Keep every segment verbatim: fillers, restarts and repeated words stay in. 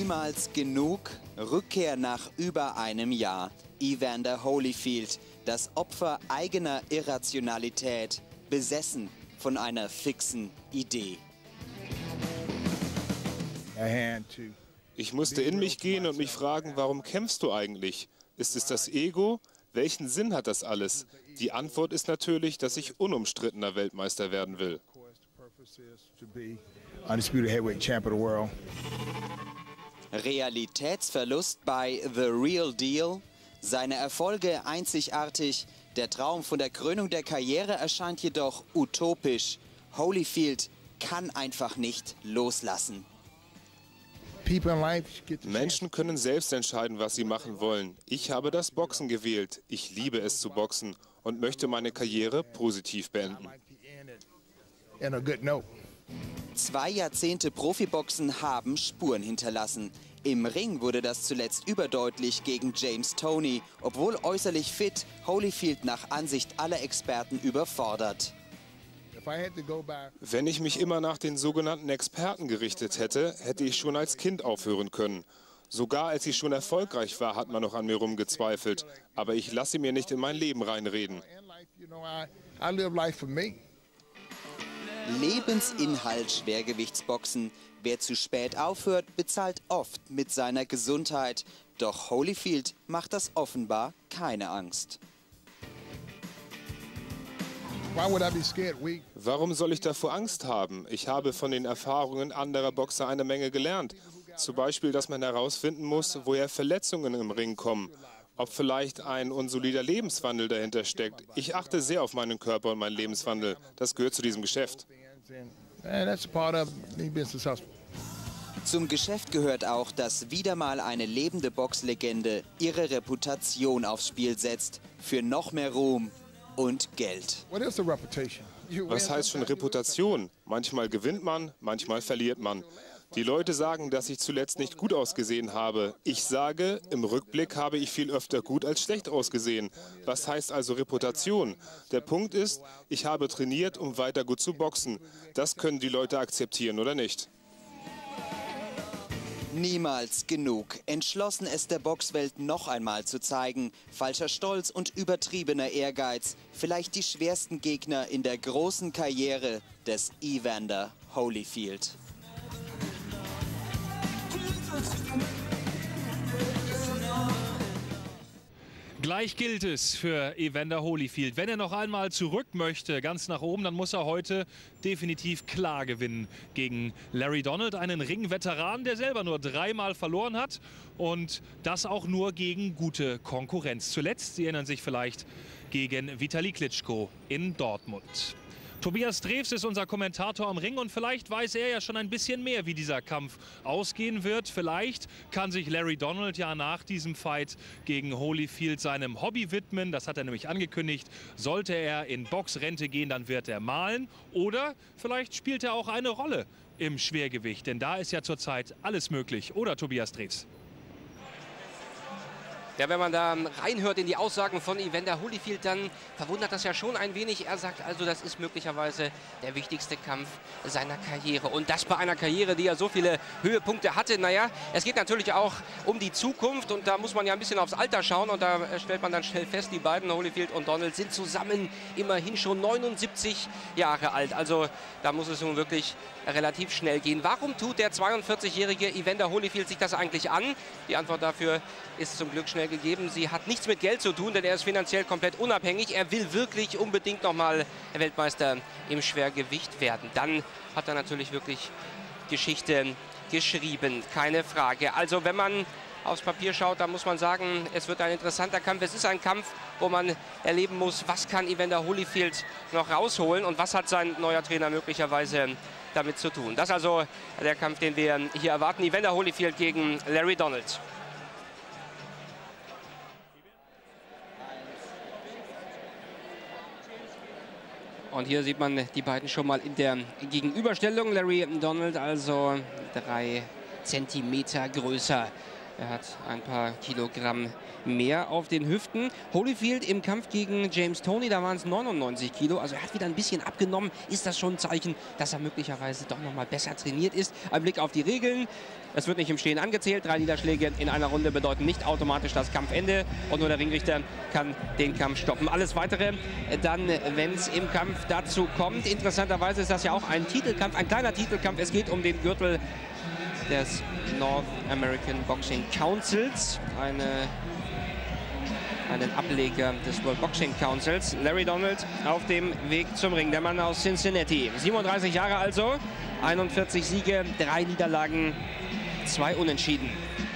Niemals genug. Rückkehr nach über einem Jahr. Evander Holyfield, das Opfer eigener Irrationalität, besessen von einer fixen Idee. Ich musste in mich gehen und mich fragen, warum kämpfst du eigentlich? Ist es das Ego? Welchen Sinn hat das alles? Die Antwort ist natürlich, dass ich unumstrittener Weltmeister werden will. Realitätsverlust bei The Real Deal? Seine Erfolge einzigartig, der Traum von der Krönung der Karriere erscheint jedoch utopisch. Holyfield kann einfach nicht loslassen. Menschen können selbst entscheiden, was sie machen wollen. Ich habe das Boxen gewählt. Ich liebe es zu boxen und möchte meine Karriere positiv beenden. Zwei Jahrzehnte Profiboxen haben Spuren hinterlassen. Im Ring wurde das zuletzt überdeutlich gegen James Toney, obwohl äußerlich fit, Holyfield nach Ansicht aller Experten überfordert. Wenn ich mich immer nach den sogenannten Experten gerichtet hätte, hätte ich schon als Kind aufhören können. Sogar als ich schon erfolgreich war, hat man noch an mir rumgezweifelt. Aber ich lasse mir nicht in mein Leben reinreden. Lebensinhalt Schwergewichtsboxen. Wer zu spät aufhört, bezahlt oft mit seiner Gesundheit. Doch Holyfield macht das offenbar keine Angst. Warum soll ich davor Angst haben? Ich habe von den Erfahrungen anderer Boxer eine Menge gelernt. Zum Beispiel, dass man herausfinden muss, woher Verletzungen im Ring kommen. Ob vielleicht ein unsolider Lebenswandel dahinter steckt. Ich achte sehr auf meinen Körper und meinen Lebenswandel. Das gehört zu diesem Geschäft. Zum Geschäft gehört auch, dass wieder mal eine lebende Boxlegende ihre Reputation aufs Spiel setzt. Für noch mehr Ruhm und Geld. Was heißt schon Reputation? Manchmal gewinnt man, manchmal verliert man. Die Leute sagen, dass ich zuletzt nicht gut ausgesehen habe. Ich sage, im Rückblick habe ich viel öfter gut als schlecht ausgesehen. Was heißt also Reputation? Der Punkt ist, ich habe trainiert, um weiter gut zu boxen. Das können die Leute akzeptieren oder nicht. Niemals genug. Entschlossen, es der Boxwelt noch einmal zu zeigen. Falscher Stolz und übertriebener Ehrgeiz. Vielleicht die schwersten Gegner in der großen Karriere des Evander Holyfield. Gleich gilt es für Evander Holyfield. Wenn er noch einmal zurück möchte, ganz nach oben, dann muss er heute definitiv klar gewinnen gegen Larry Donald, einen Ringveteran, der selber nur dreimal verloren hat und das auch nur gegen gute Konkurrenz. Zuletzt, Sie erinnern sich vielleicht, gegen Vitali Klitschko in Dortmund. Tobias Drews ist unser Kommentator am Ring und vielleicht weiß er ja schon ein bisschen mehr, wie dieser Kampf ausgehen wird. Vielleicht kann sich Larry Donald ja nach diesem Fight gegen Holyfield seinem Hobby widmen. Das hat er nämlich angekündigt. Sollte er in Boxrente gehen, dann wird er malen. Oder vielleicht spielt er auch eine Rolle im Schwergewicht, denn da ist ja zurzeit alles möglich. Oder, Tobias Drews? Ja, wenn man da reinhört in die Aussagen von Evander Holyfield, dann verwundert das ja schon ein wenig. Er sagt also, das ist möglicherweise der wichtigste Kampf seiner Karriere. Und das bei einer Karriere, die ja so viele Höhepunkte hatte. Naja, es geht natürlich auch um die Zukunft und da muss man ja ein bisschen aufs Alter schauen. Und da stellt man dann schnell fest, die beiden, Holyfield und Donald, sind zusammen immerhin schon neunundsiebzig Jahre alt. Also da muss es nun wirklich relativ schnell gehen. Warum tut der zweiundvierzigjährige Evander Holyfield sich das eigentlich an? Die Antwort dafür ist zum Glück schnell gegeben. Sie hat nichts mit Geld zu tun, denn er ist finanziell komplett unabhängig. Er will wirklich unbedingt nochmal Weltmeister im Schwergewicht werden. Dann hat er natürlich wirklich Geschichte geschrieben, keine Frage. Also wenn man aufs Papier schaut, dann muss man sagen, es wird ein interessanter Kampf. Es ist ein Kampf, wo man erleben muss, was kann Evander Holyfield noch rausholen und was hat sein neuer Trainer möglicherweise damit zu tun. Das ist also der Kampf, den wir hier erwarten. Evander Holyfield gegen Larry Donald. Und hier sieht man die beiden schon mal in der Gegenüberstellung. Larry Donald also drei Zentimeter größer Er hat ein paar Kilogramm mehr auf den Hüften. Holyfield im Kampf gegen James Toney, da waren es neunundneunzig Kilo. Also er hat wieder ein bisschen abgenommen. Ist das schon ein Zeichen, dass er möglicherweise doch noch mal besser trainiert ist? Ein Blick auf die Regeln. Es wird nicht im Stehen angezählt. Drei Niederschläge in einer Runde bedeuten nicht automatisch das Kampfende. Und nur der Ringrichter kann den Kampf stoppen. Alles Weitere dann, wenn es im Kampf dazu kommt. Interessanterweise ist das ja auch ein Titelkampf, ein kleiner Titelkampf. Es geht um den Gürtel des North American Boxing Councils, eine, einen Ableger des World Boxing Councils. Larry Donald auf dem Weg zum Ring, der Mann aus Cincinnati. siebenunddreißig Jahre also, einundvierzig Siege, drei Niederlagen, zwei Unentschieden.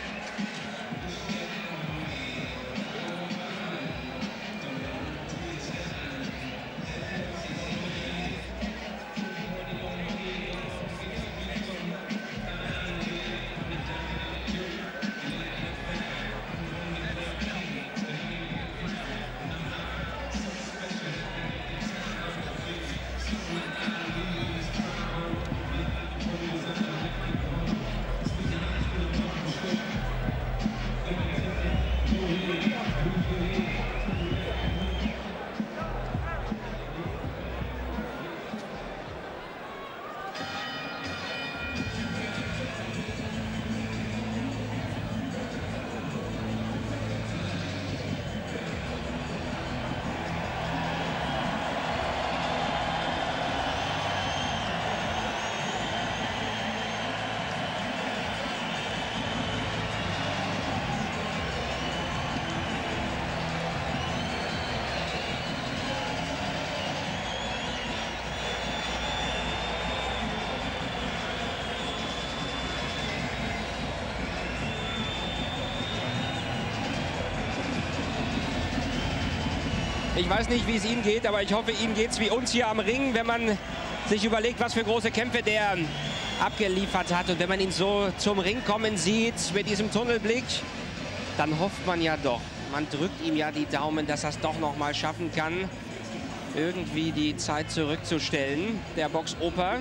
Ich weiß nicht, wie es Ihnen geht, aber ich hoffe, Ihnen geht es wie uns hier am Ring, wenn man sich überlegt, was für große Kämpfe der abgeliefert hat. Und wenn man ihn so zum Ring kommen sieht, mit diesem Tunnelblick, dann hofft man ja doch. Man drückt ihm ja die Daumen, dass er es doch noch mal schaffen kann, irgendwie die Zeit zurückzustellen, der Boxoper.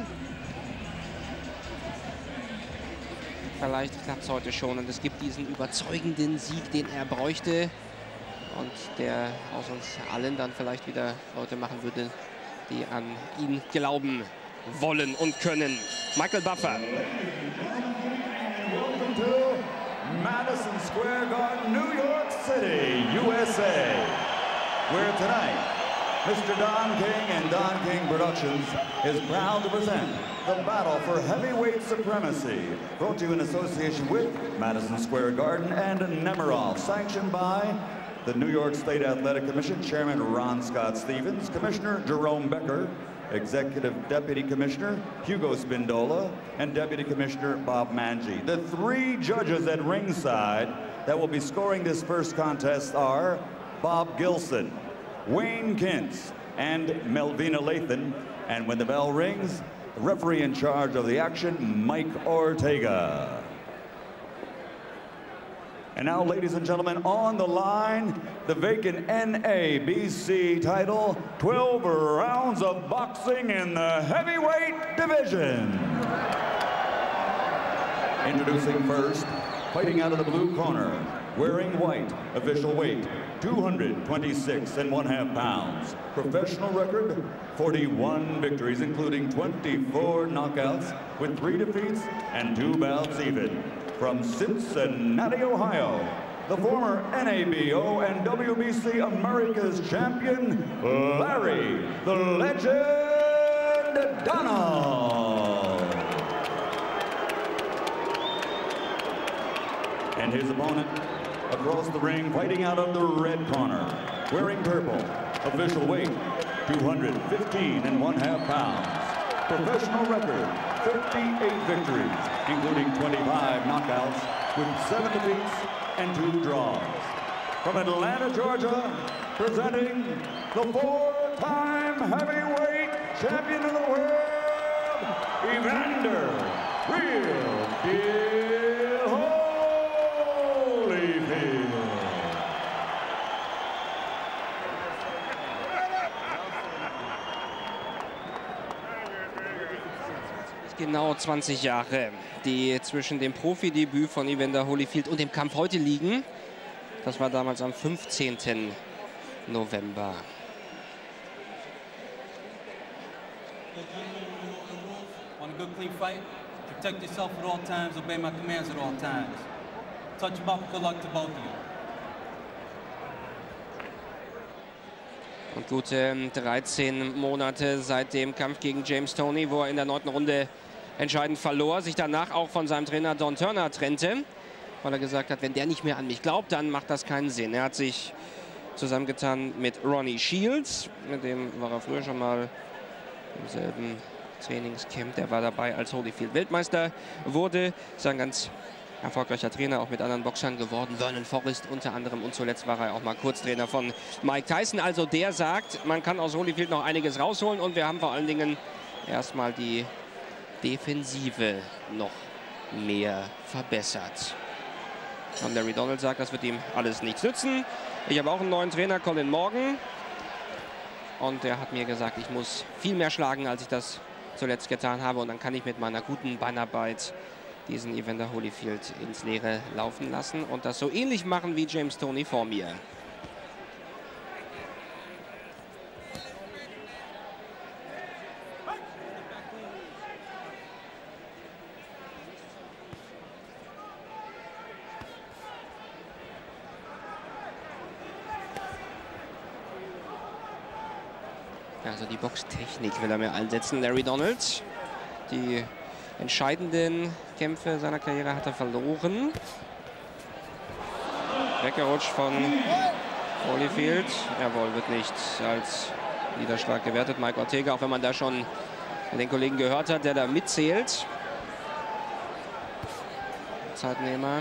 Vielleicht klappt es heute schon und es gibt diesen überzeugenden Sieg, den er bräuchte. Und der aus uns allen dann vielleicht wieder Leute machen würde, die an ihn glauben wollen und können. Michael Buffer. Welcome to Madison Square Garden, New York City, U S A, where tonight Mister Don King and Don King Productions is proud to present the battle for heavyweight supremacy, brought to you in association with Madison Square Garden and Nemiroff, sanctioned by the New York State Athletic Commission, Chairman Ron Scott Stevens, Commissioner Jerome Becker, Executive Deputy Commissioner Hugo Spindola, and Deputy Commissioner Bob Manji. The three judges at ringside that will be scoring this first contest are Bob Gilson, Wayne Kintz, and Melvina Lathan. And when the bell rings, the referee in charge of the action, Mike Ortega. And now, ladies and gentlemen, on the line, the vacant N A B C title, twelve rounds of boxing in the heavyweight division. Introducing first, fighting out of the blue corner, wearing white, official weight, two hundred twenty-six and one half pounds. Professional record, forty-one victories, including twenty-four knockouts, with three defeats and two bouts even. From Cincinnati, Ohio, the former N A B O and W B C America's champion, Larry the Legend Donald. And his opponent across the ring, fighting out of the red corner, wearing purple, official weight, two hundred fifteen and one half pounds. Professional record, fifty-eight victories, including twenty-five knockouts, with seven defeats and two draws. From Atlanta, Georgia, presenting the four-time heavyweight champion of the world, Evander Real Deal Holyfield. Genau genau zwanzig Jahre, die zwischen dem Profidebüt von Evander Holyfield und dem Kampf heute liegen. Das war damals am fünfzehnten November. Want a good clean fight? Protect yourself at all times, obey my commands at all times. Touch them up, good luck to both of you. Und gute dreizehn Monate seit dem Kampf gegen James Toney, wo er in der neunten Runde entscheidend verlor, sich danach auch von seinem Trainer Don Turner trennte, weil er gesagt hat, wenn der nicht mehr an mich glaubt, dann macht das keinen Sinn. Er hat sich zusammengetan mit Ronnie Shields, mit dem war er früher schon mal im selben Trainingscamp. Der war dabei, als Holyfield Weltmeister wurde. Ist ein ganz erfolgreicher Trainer, auch mit anderen Boxern geworden. Vernon Forrest unter anderem. Und zuletzt war er auch mal Kurztrainer von Mike Tyson. Also der sagt, man kann aus Holyfield noch einiges rausholen. Und wir haben vor allen Dingen erstmal die Defensive noch mehr verbessert. Und Larry Donald sagt, das wird ihm alles nichts nützen. Ich habe auch einen neuen Trainer, Colin Morgan. Und der hat mir gesagt, ich muss viel mehr schlagen, als ich das zuletzt getan habe. Und dann kann ich mit meiner guten Beinarbeit diesen Evander Holyfield ins Leere laufen lassen und das so ähnlich machen wie James Toney vor mir. Also die Boxtechnik will er mir einsetzen, Larry Donald. Die entscheidenden Kämpfe seiner Karriere hat er verloren. Weggerutscht von Holyfield. Jawohl, wird nicht als Niederschlag gewertet. Mike Ortega, auch wenn man da schon den Kollegen gehört hat, der da mitzählt. Zeitnehmer.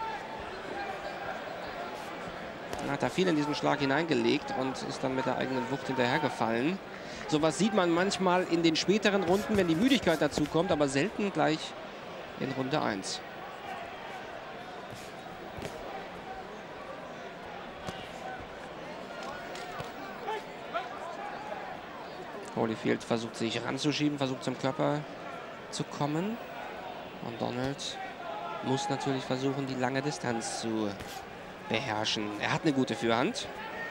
Hat da viel in diesen Schlag hineingelegt und ist dann mit der eigenen Wucht hinterhergefallen. Sowas sieht man manchmal in den späteren Runden, wenn die Müdigkeit dazu kommt, aber selten gleich in Runde eins. Holyfield versucht sich ranzuschieben, versucht zum Körper zu kommen. Und Donald muss natürlich versuchen, die lange Distanz zu beherrschen. Er hat eine gute Führhand.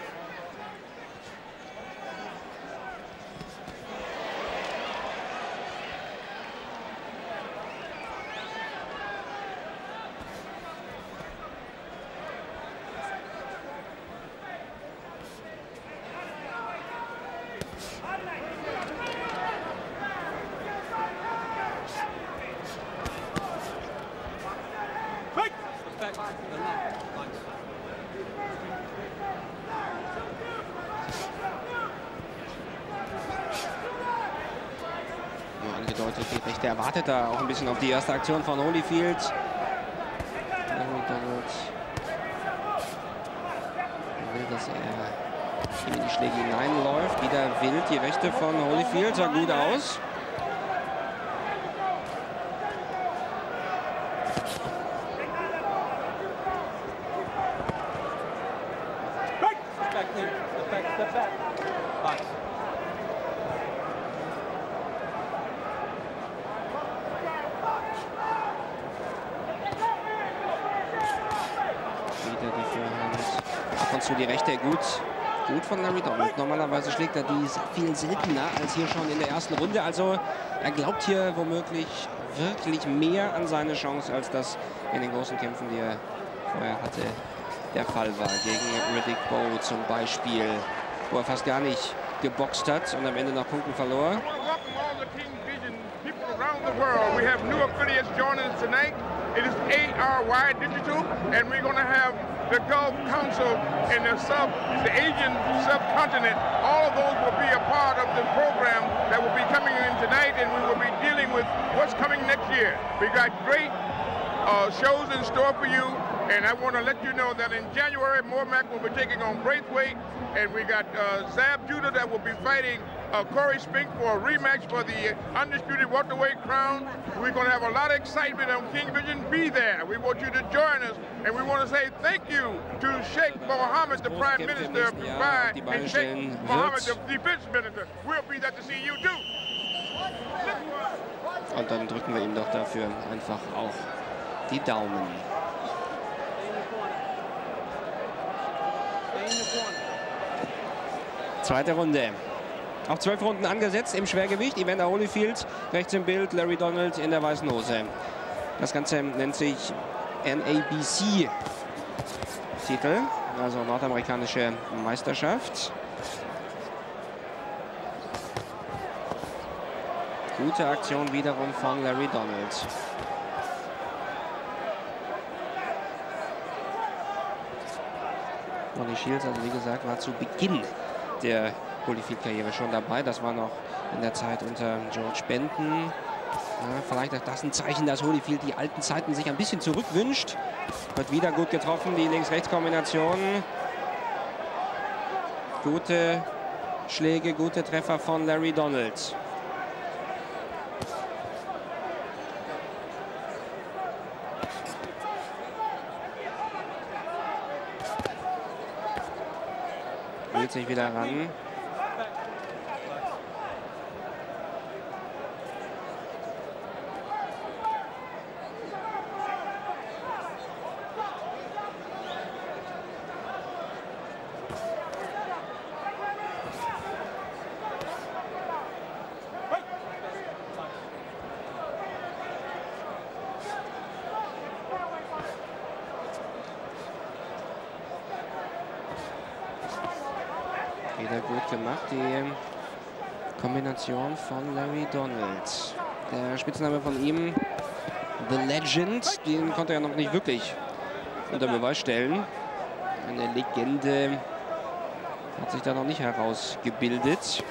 Angedeutet, die Rechte erwartet da auch ein bisschen auf die erste Aktion von Holyfield. Donald will, dass er in die Schläge hineinläuft. Wieder wild die Rechte von Holyfield, sah gut aus. Zu die Rechte gut, gut von Larry Donald. Normalerweise schlägt er die viel seltener als hier schon in der ersten Runde. Also er glaubt hier womöglich wirklich mehr an seine Chance, als das in den großen Kämpfen, die er vorher hatte, der Fall war. Gegen Riddick Bowe zum Beispiel, wo er fast gar nicht geboxt hat und am Ende nach Punkten verlor. It is A R Y Digital, and we're going to have the Gulf Council and the sub, the Asian subcontinent. All of those will be a part of the program that will be coming in tonight, and we will be dealing with what's coming next year. We got great uh, shows in store for you, and I want to let you know that in January, Mormac will be taking on Braithwaite, and we got uh, Zab Judah that will be fighting Uh, Corey Spink for a rematch for the undisputed welterweight crown. We're going to have a lot of excitement on King Vision. Be there. We want you to join us, and we want to say thank you to Sheikh Mohammed, the Prime Minister of Dubai, and Sheikh Mohammed, the Defense Minister. We'll be there to see you too. Und dann drücken wir ihm doch dafür einfach auch die Daumen. Zweite Runde. Auf zwölf Runden angesetzt im Schwergewicht. Evander Holyfield rechts im Bild, Larry Donald in der weißen Hose. Das Ganze nennt sich N A B C-Titel, also nordamerikanische Meisterschaft. Gute Aktion wiederum von Larry Donald. Ronnie Shields, also wie gesagt, war zu Beginn der Holyfield-Karriere schon dabei. Das war noch in der Zeit unter George Benton. Ja, vielleicht ist das ein Zeichen, dass Holyfield die alten Zeiten sich ein bisschen zurückwünscht. Wird wieder gut getroffen, die Links-Rechts-Kombination. Gute Schläge, gute Treffer von Larry Donald. Will sich wieder ran. Wieder gut gemacht, die Kombination von Larry Donald. Der Spitzname von ihm, The Legend, den konnte er noch nicht wirklich unter Beweis stellen. Eine Legende hat sich da noch nicht herausgebildet.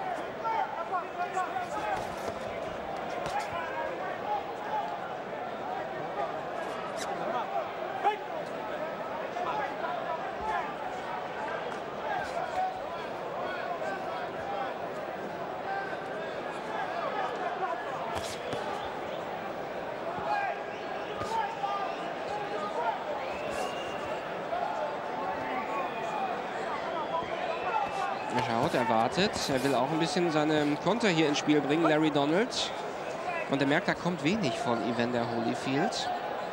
Er schaut, er wartet. Er will auch ein bisschen seine Konter hier ins Spiel bringen, Larry Donald. Und er merkt, da kommt wenig von Evander Holyfield.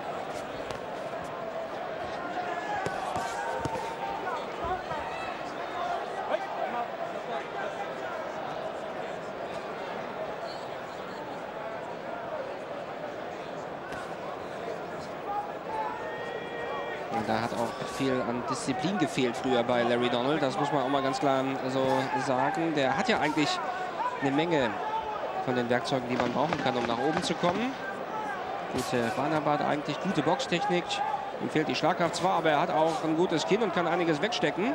Da hat auch viel an Disziplin gefehlt früher bei Larry Donald. Das muss man auch mal ganz klar so sagen. Der hat ja eigentlich eine Menge von den Werkzeugen, die man brauchen kann, um nach oben zu kommen. Gute Bahnarbeit eigentlich, gute Boxtechnik. Ihm fehlt die Schlagkraft zwar, aber er hat auch ein gutes Kinn und kann einiges wegstecken.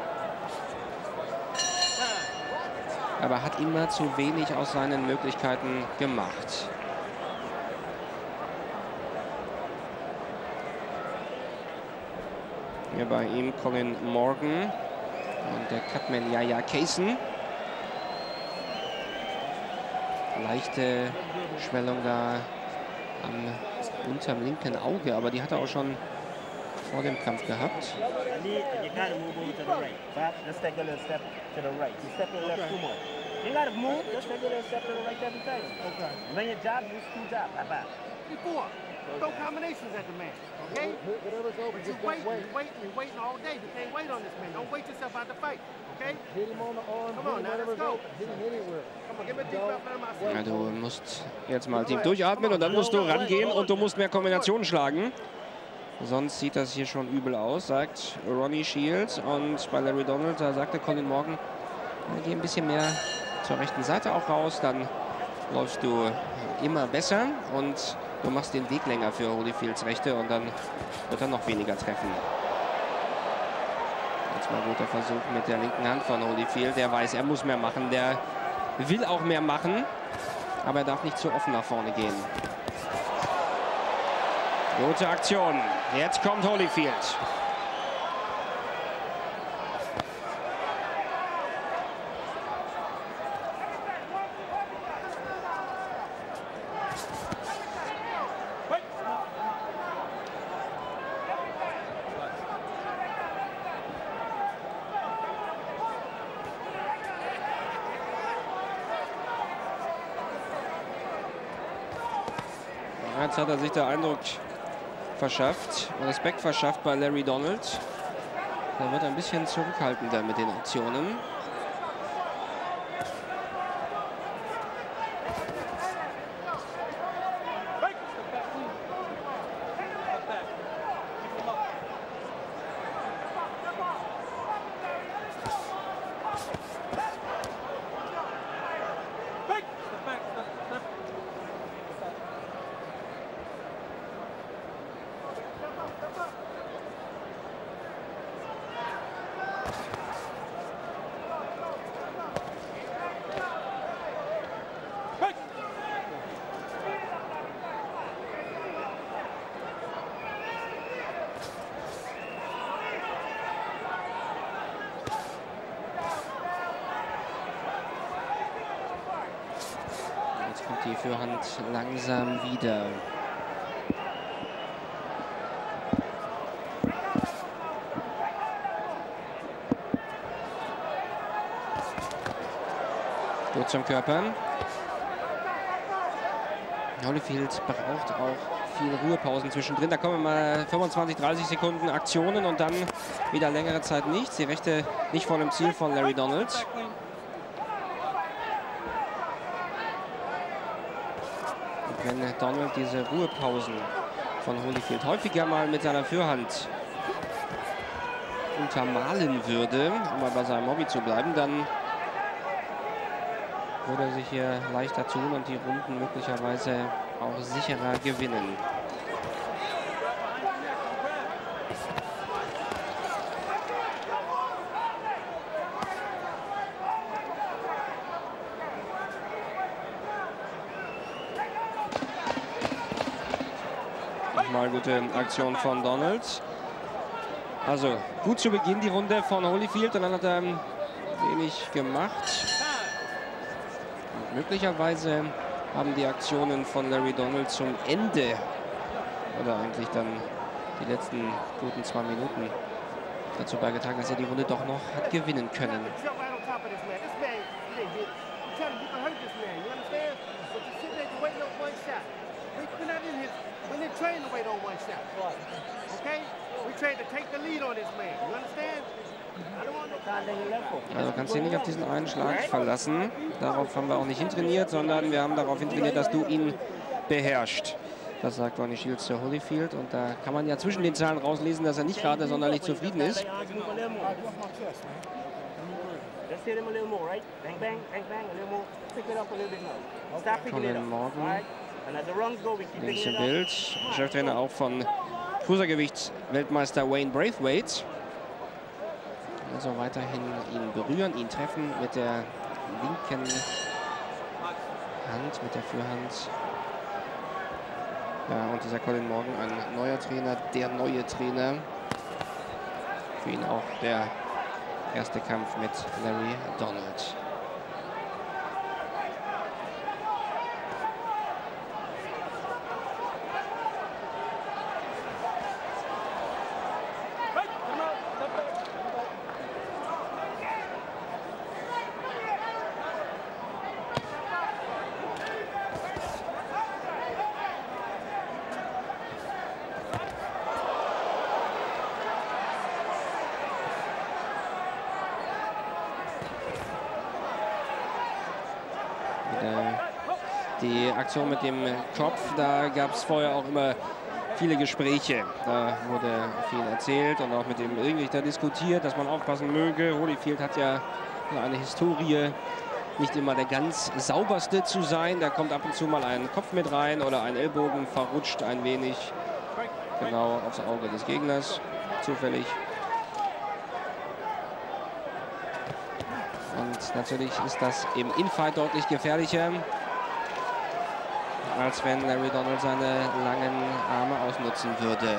Aber hat immer zu wenig aus seinen Möglichkeiten gemacht. Hier bei ihm Colin Morgan und der Cutman Yaya Kaysen. Leichte Schwellung da am unterm linken Auge, aber die hat er auch schon vor dem Kampf gehabt. Throw combinations at the man, okay? But you waiting, you waiting, you waiting all day. You can't wait on this man. Don't wait yourself out the fight, okay? Hit him on the arm. Come on, now let's go. Come on, give me a deep breath out of my. Ja, du musst jetzt mal tief durchatmen und dann musst du rangehen und du musst mehr Kombinationen schlagen. Sonst sieht das hier schon übel aus, sagt Ronnie Shields. Und bei Larry Donald, da sagte Colin Morgan, geh ein bisschen mehr zur rechten Seite auch raus, dann läufst du immer besser und du machst den Weg länger für Holyfields Rechte und dann wird er noch weniger treffen. Jetzt mal guter Versuch mit der linken Hand von Holyfield. Der weiß, er muss mehr machen. Der will auch mehr machen, aber er darf nicht zu offen nach vorne gehen. Gute Aktion. Jetzt kommt Holyfield. Jetzt hat er sich der Eindruck verschafft, Respekt verschafft bei Larry Donald. Er wird ein bisschen zurückhaltender mit den Aktionen. Die Fürhand langsam wieder. Gut zum Körper. Holyfield braucht auch viele Ruhepausen zwischendrin. Da kommen mal fünfundzwanzig, dreißig Sekunden Aktionen und dann wieder längere Zeit nichts. Die Rechte nicht vor dem Ziel von Larry Donald. Wenn Donald diese Ruhepausen von Holyfield häufiger mal mit seiner Fürhand untermalen würde, um mal bei seinem Hobby zu bleiben, dann würde er sich hier leichter tun und die Runden möglicherweise auch sicherer gewinnen. Mal gute Aktion von Donald. Also gut zu Beginn die Runde von Holyfield und dann hat er wenig gemacht. Und möglicherweise haben die Aktionen von Larry Donald zum Ende oder eigentlich dann die letzten guten zwei Minuten dazu beigetragen, dass er die Runde doch noch hat gewinnen können. Also kannst du dich nicht auf diesen einen Schlag verlassen. Darauf haben wir auch nicht hintrainiert, sondern wir haben darauf hintrainiert, dass du ihn beherrschst. Das sagt Ronnie Shields zu Holyfield. Und da kann man ja zwischen den Zahlen rauslesen, dass er nicht gerade sonderlich zufrieden ist. Colin Morgan. Links im Bild. Cheftrainer auch von Cruisergewichts-Weltmeister Wayne Braithwaite. Also weiterhin ihn berühren, ihn treffen mit der linken Hand, mit der Fürhand. Ja, und dieser Colin Morgan, ein neuer Trainer, der neue Trainer. Für ihn auch der erste Kampf mit Larry Donald. Die Aktion mit dem Kopf, da gab es vorher auch immer viele Gespräche. Da wurde viel erzählt und auch mit dem Ringrichter diskutiert, dass man aufpassen möge. Holyfield hat ja eine Historie, nicht immer der ganz sauberste zu sein. Da kommt ab und zu mal ein Kopf mit rein oder ein Ellbogen verrutscht ein wenig genau aufs Auge des Gegners, zufällig. Und natürlich ist das im Infight deutlich gefährlicher, als wenn Larry Donald seine langen Arme ausnutzen würde.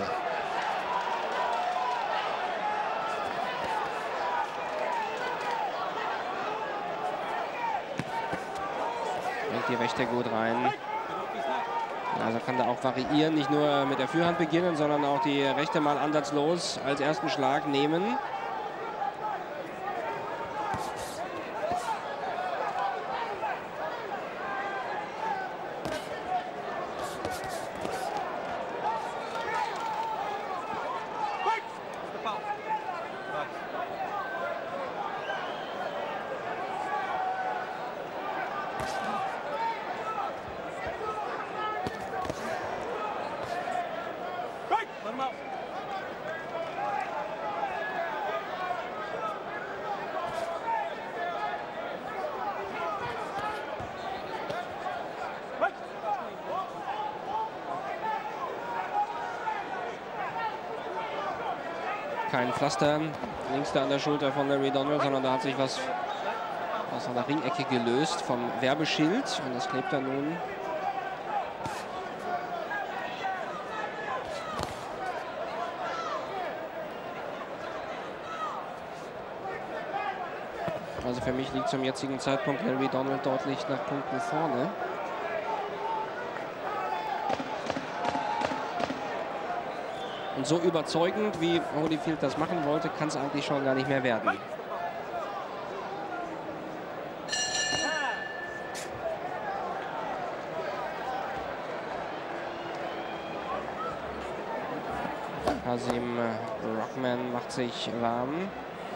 Bringt die Rechte gut rein. Also kann da auch variieren, nicht nur mit der Fürhand beginnen, sondern auch die Rechte mal ansatzlos als ersten Schlag nehmen. Kein Pflaster links da an der Schulter von Larry Donald, sondern da hat sich was aus einer Ringecke gelöst vom Werbeschild und das klebt dann nun. Also für mich liegt zum jetzigen Zeitpunkt Larry Donald deutlich nach Punkten vorne. Und so überzeugend, wie Holyfield das machen wollte, kann es eigentlich schon gar nicht mehr werden. Hasim Rahman macht sich warm.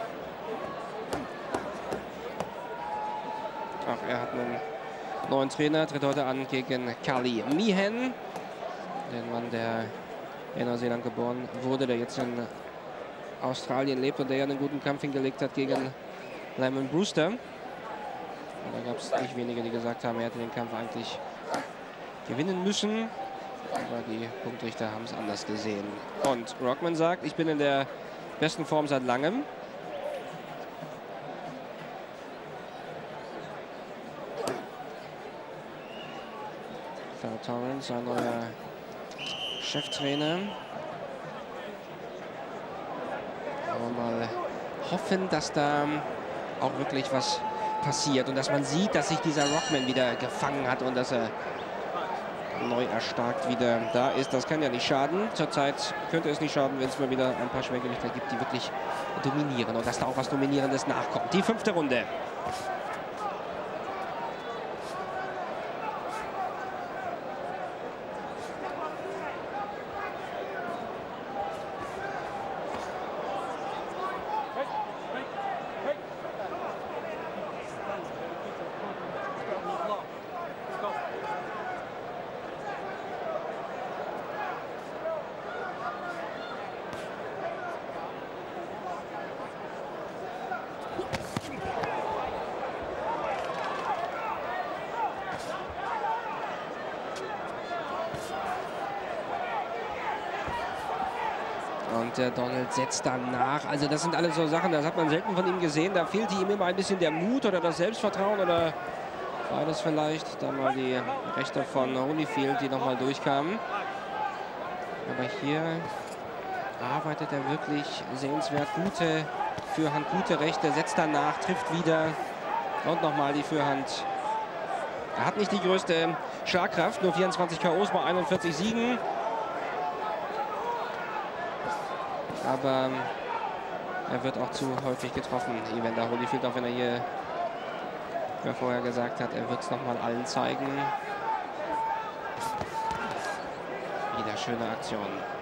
Ach, er hat einen neuen Trainer, tritt heute an gegen Kali Meehan, den Mann, der in Neuseeland geboren wurde, der jetzt in Australien lebt und der ja einen guten Kampf hingelegt hat gegen Lemon Brewster. Und da gab es nicht wenige, die gesagt haben, er hätte den Kampf eigentlich gewinnen müssen. Aber die Punktrichter haben es anders gesehen. Und Rahman sagt, ich bin in der besten Form seit langem. Farrah Torrence, ein neuer Cheftrainer. Aber mal hoffen, dass da auch wirklich was passiert und dass man sieht, dass sich dieser Rahman wieder gefangen hat und dass er neu erstarkt wieder da ist. Das kann ja nicht schaden. Zurzeit könnte es nicht schaden, wenn es mal wieder ein paar Schwergewichter gibt, die wirklich dominieren und dass da auch was Dominierendes nachkommt. Die fünfte Runde. Und der Donald setzt dann nach. Also das sind alles so Sachen, das hat man selten von ihm gesehen. Da fehlte ihm immer ein bisschen der Mut oder das Selbstvertrauen oder war das vielleicht. Dann mal die Rechte von Holyfield, die nochmal durchkamen. Aber hier arbeitet er wirklich sehenswert. Gute Fürhand, gute Rechte, setzt danach, trifft wieder. Und nochmal die Fürhand. Er hat nicht die größte Schlagkraft, nur vierundzwanzig K Os bei einundvierzig Siegen. Aber er wird auch zu häufig getroffen, Evander Holyfield, auch wenn er hier ja vorher gesagt hat, er wird es nochmal allen zeigen. Wieder schöne Aktion.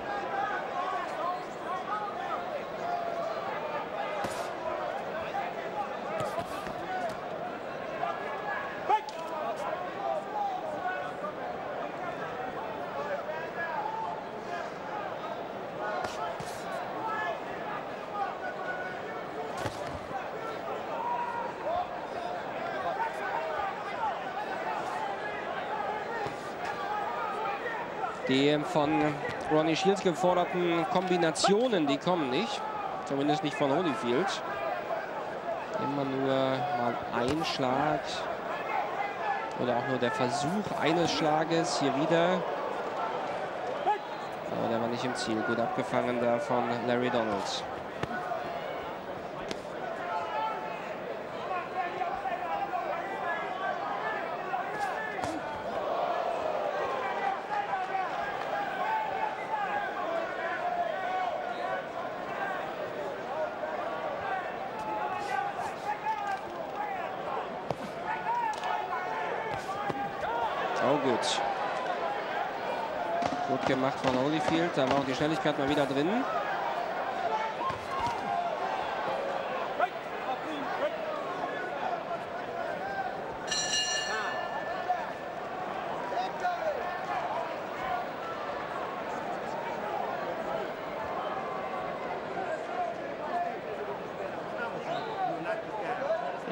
Die von Ronnie Shields geforderten Kombinationen, die kommen nicht. Zumindest nicht von Holyfield. Immer nur mal ein Schlag. Oder auch nur der Versuch eines Schlages. Hier wieder. Aber der war nicht im Ziel. Gut abgefangen da von Larry Donald. Oh, gut. Gut gemacht von Holyfield. Da war auch die Schnelligkeit mal wieder drin.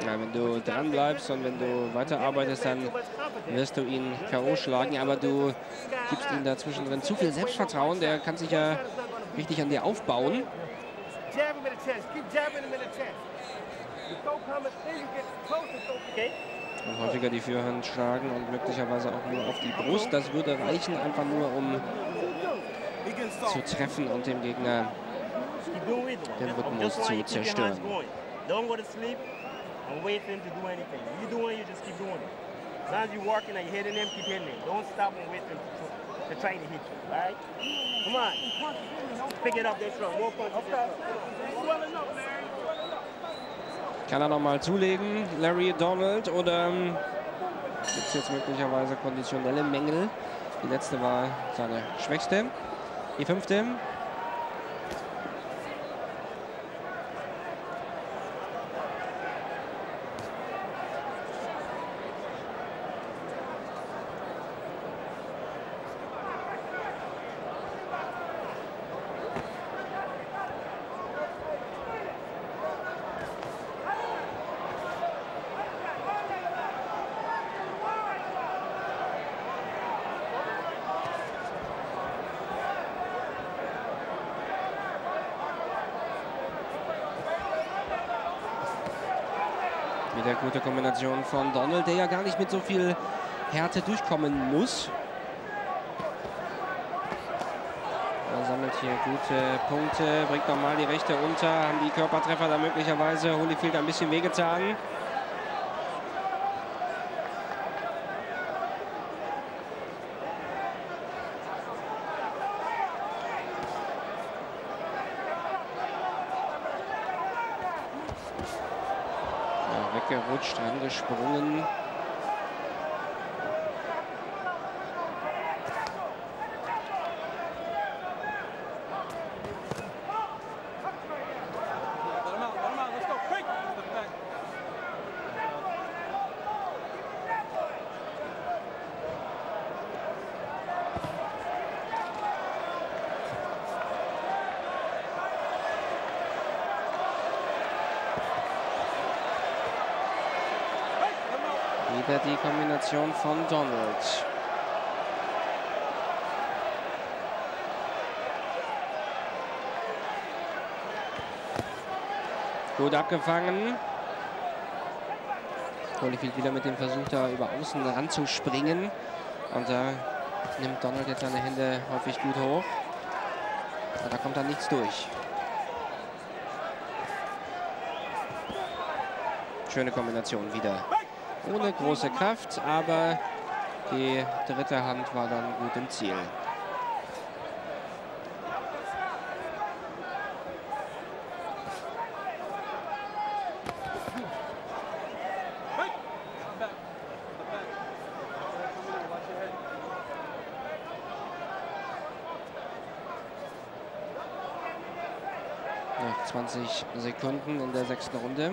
Ja, wenn du dran bleibst und wenn du weiterarbeitest, dann wirst du ihn K O schlagen. Aber du gibst ihm da zwischendrin zu viel Selbstvertrauen. Der kann sich ja richtig an dir aufbauen. Und häufiger die Führhand schlagen und möglicherweise auch nur auf die Brust. Das würde reichen, einfach nur um zu treffen und dem Gegner den Rhythmus zu zerstören. And wait for him to do anything. You do it, you just keep doing it. As long as you're working and you're hitting him, keep hitting him. Don't stop and wait for him to, to try to hit you, all right? Come on. Pick it up there strong. More punches there strong. Kann er noch mal zulegen, Larry Donald, oder gibt es jetzt möglicherweise konditionelle Mängel? Die letzte war seine schwächste. Die fünfte. Wieder gute Kombination von Donald, der ja gar nicht mit so viel Härte durchkommen muss. Er sammelt hier gute Punkte, bringt nochmal die rechte unter, haben die Körpertreffer da möglicherweise Holyfield ein bisschen wehgetan. Weggerutscht, angesprungen. Wieder die Kombination von Donald. Gut abgefangen. Holyfield wieder mit dem Versuch, da über außen ranzuspringen. Und da nimmt Donald jetzt seine Hände häufig gut hoch. Und da kommt dann nichts durch. Schöne Kombination wieder. Ohne große Kraft, aber die dritte Hand war dann gut im Ziel. Noch zwanzig Sekunden in der sechsten Runde.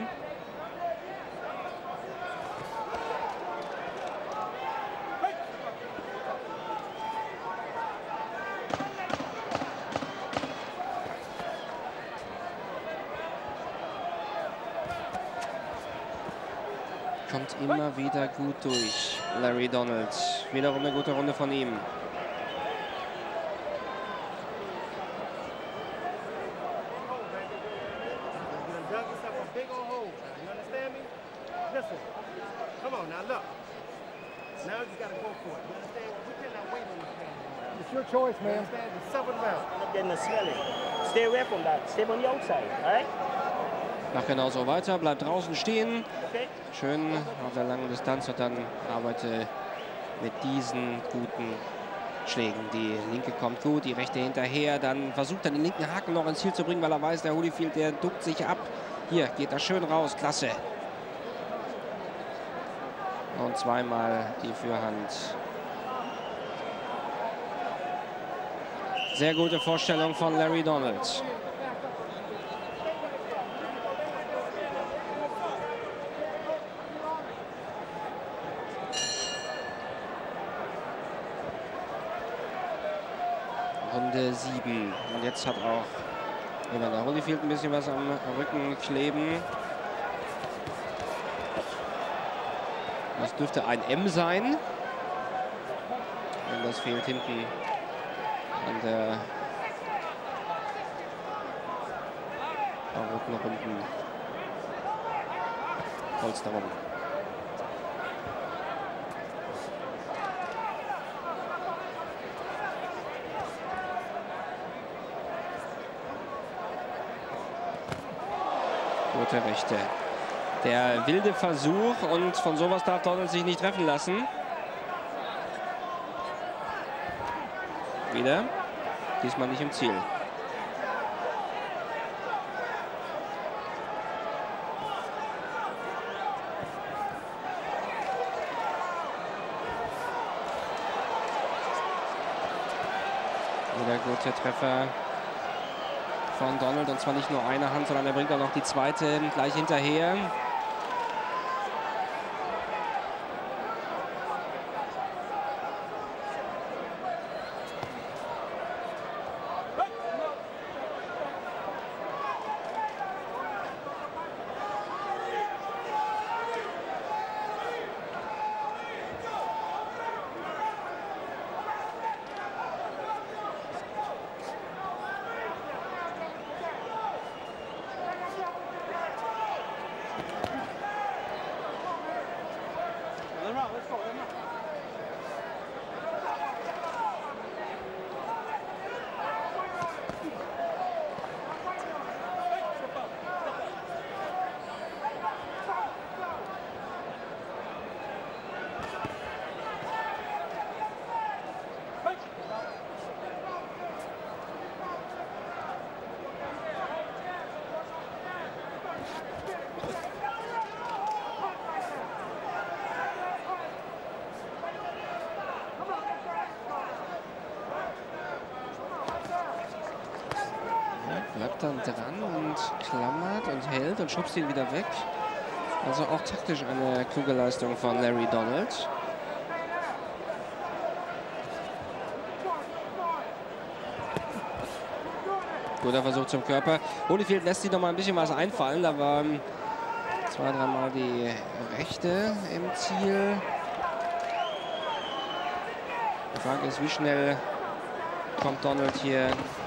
Kommt immer wieder gut durch, Larry Donald. Wiederum eine gute Runde von ihm. It's your choice, man. The seventh round. Not getting a swelling. Stay away from that. Stay on the outside, all right? Macht genauso weiter, bleibt draußen stehen. Schön auf der langen Distanz und dann arbeite mit diesen guten Schlägen. Die linke kommt gut, die rechte hinterher. Dann versucht er den linken Haken noch ins Ziel zu bringen, weil er weiß, der Holyfield, der duckt sich ab. Hier geht er schön raus, klasse. Und zweimal die Fürhand. Sehr gute Vorstellung von Larry Donald. Runde sieben. Und jetzt hat auch Evander Holyfield ein bisschen was am Rücken kleben. Das dürfte ein M sein. Und das fehlt hinten an der roten runden Polsterung. Gute Rechte. Der wilde Versuch, und von sowas darf Donald sich nicht treffen lassen. Wieder. Diesmal nicht im Ziel. Wieder gute Treffer von Donald, und zwar nicht nur eine Hand, sondern er bringt auch noch die zweite gleich hinterher. Bleibt dann dran und klammert und hält und schubst ihn wieder weg. Also auch taktisch eine kluge Leistung von Larry Donald. Guter Versuch zum Körper. Holyfield lässt sich noch mal ein bisschen was einfallen. Da waren zwei, dreimal die Rechte im Ziel. Die Frage ist, wie schnell kommt Donald hier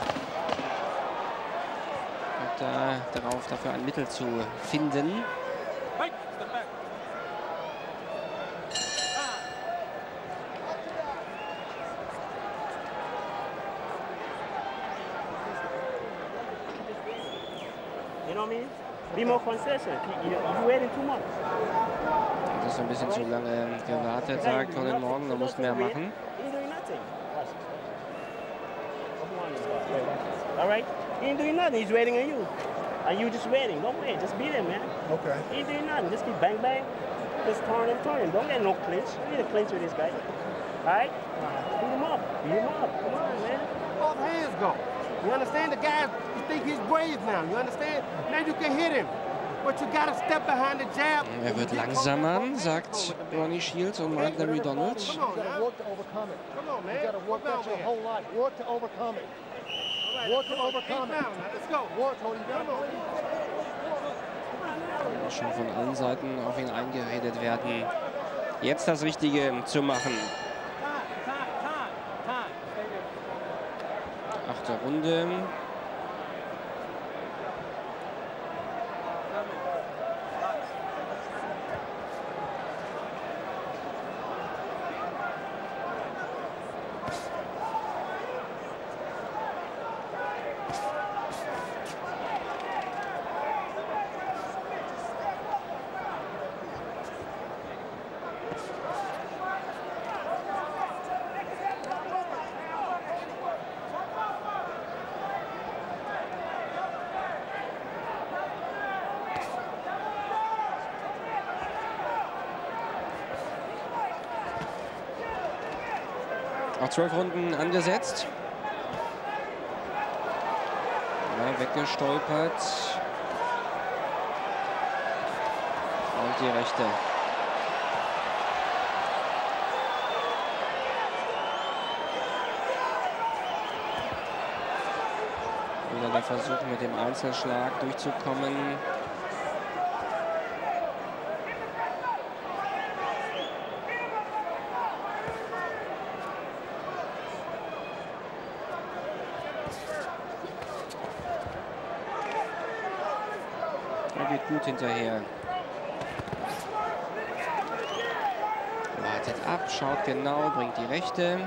da, darauf, dafür ein Mittel zu finden. Das ist ein bisschen zu lange gewartet, sagt Colin Morgan, da muss mehr machen. Alright? He ain't doing nothing, he's waiting on you. And you just waiting. Don't wait, just beat him, man. Okay. He ain't doing nothing, just keep bang bang. Just turn him, turn him. Don't get no clinch. You need a clinch with this guy. Alright? Beat him up. Beat him up. Come on, man. Both hands go. You understand? The guy, you think he's brave now. You understand? Now you can hit him. But you gotta step behind the jab. Er wird langsamer, sagt Ronnie Shields und meint Larry Donald. Come on, man. Work to overcome it. Come on, man. You gotta work that your whole life. Work to overcome it. Work to overcome it. Let's go. Work, Tony. Schon von allen Seiten auf ihn eingeredet werden, jetzt das Richtige zu machen. Achte Runde. Auch zwölf Runden angesetzt. Ja, weggestolpert. Und die rechte. Wieder der Versuch, mit dem Einzelschlag durchzukommen. Er geht gut hinterher. Wartet ab, schaut genau, bringt die rechte.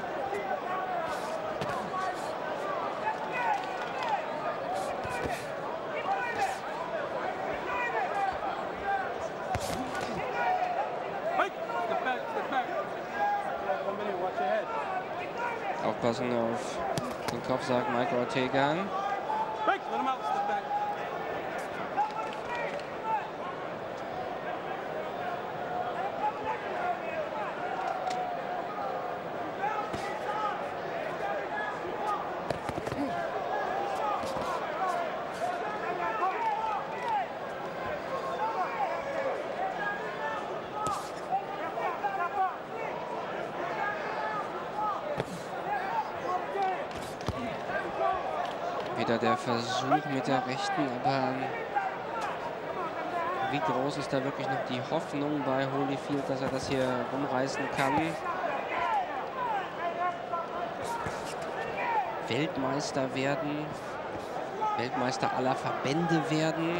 Aufpassen auf den Kopf, sagt Michael Ortega. Wieder der Versuch mit der rechten, aber wie groß ist da wirklich noch die Hoffnung bei Holyfield, dass er das hier rumreißen kann? Weltmeister werden, Weltmeister aller Verbände werden.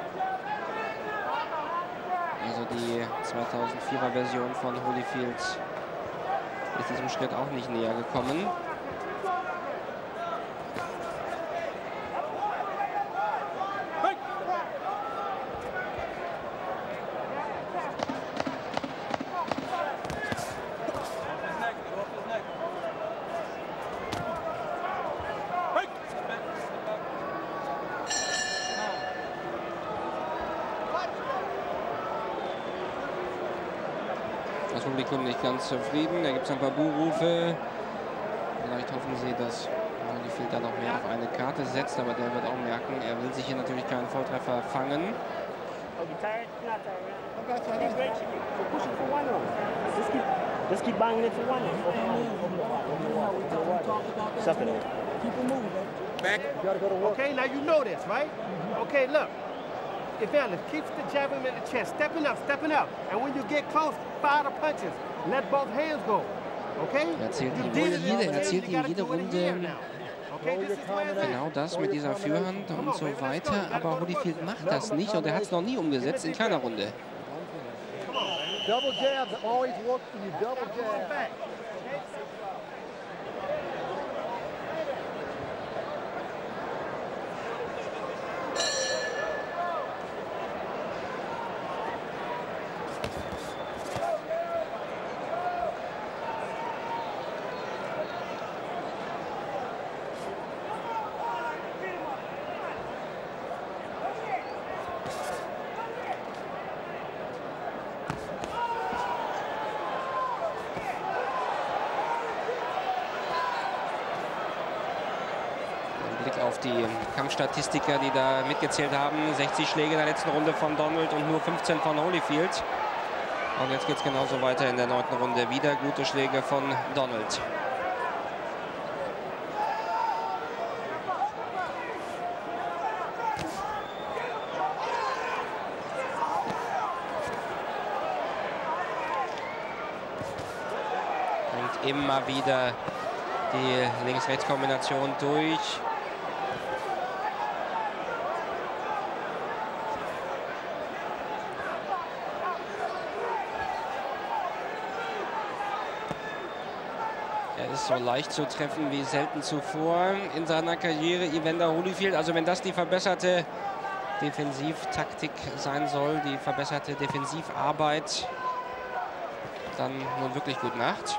Also die zweitausendvierer Version von Holyfield ist diesem Schritt auch nicht näher gekommen. Das Publikum nicht ganz zufrieden. Da gibt es ein paar Buhrufe. Vielleicht hoffen sie, dass Holyfield da noch mehr auf eine Karte setzt. Aber der wird auch merken, er will sich hier natürlich keinen Volltreffer fangen. Okay, now you know this, right? Okay, look. Evander keeps the jabbing in the chest, stepping up, stepping up. And when you get close, fire the punches. Let both hands go. Okay? Er erzählt ihm jede, er erzählt ihm jede Runde genau das mit dieser Fürhand und so weiter. Aber Holyfield macht das nicht und er hat es noch nie umgesetzt in keiner Runde. Double jabs always work for you. Double jab. Auf die Kampfstatistiker, die da mitgezählt haben. sechzig Schläge in der letzten Runde von Donald und nur fünfzehn von Holyfield. Und jetzt geht es genauso weiter in der neunten Runde. Wieder gute Schläge von Donald. Bringt immer wieder die Links-Rechts-Kombination durch. Er ist so leicht zu treffen wie selten zuvor in seiner Karriere, Evander Holyfield. Also wenn das die verbesserte Defensivtaktik sein soll, die verbesserte Defensivarbeit, dann nun wirklich gute Nacht.